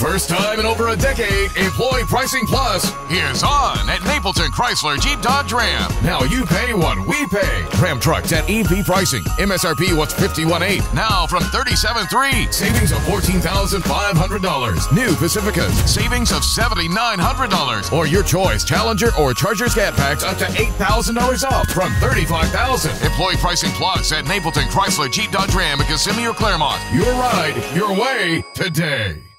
First time in over a decade, Employee Pricing Plus is on at Napleton Chrysler Jeep Dodge Ram. Now you pay what we pay. Ram trucks at EP pricing. MSRP was $51,800. Now from $37,300. Savings of $14,500. New Pacificas. Savings of $7,900. Or your choice, Challenger or Charger Scat Packs up to $8,000 off from $35,000. Employee Pricing Plus at Napleton Chrysler Jeep Dodge Ram in Kissimmee or Claremont. Your ride, your way today.